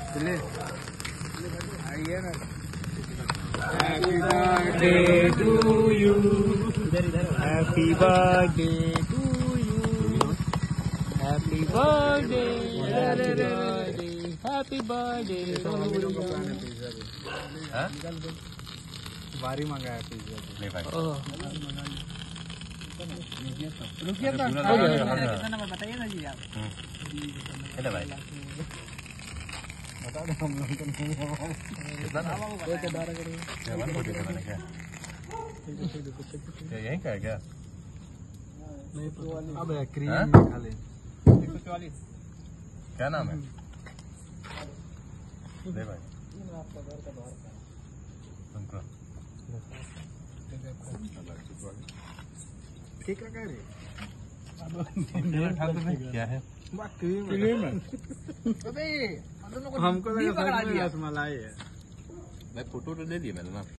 चले आइए ना। Happy birthday to you, happy birthday to you, happy birthday, happy birthday. बारी मांगा है पिज्जा। ले भाई रुकिए तो कितना नंबर बताइए ना जी आप। चलो भाई बता दो हम लोग को नहीं है कितना ना कोई तो 12 करेंगे। क्या 140 बनाने क्या यही का है क्या? अब है क्रीम खा ले 144। क्या नाम है? ले भाई तुमको ठीक है क्या है? क्रीम है। अबे हमको लगा रसमलाई है। मैं फोटो तो दे दिया मैंने ना।